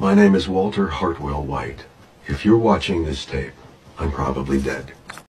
My name is Walter Hartwell White. If you're watching this tape, I'm probably dead.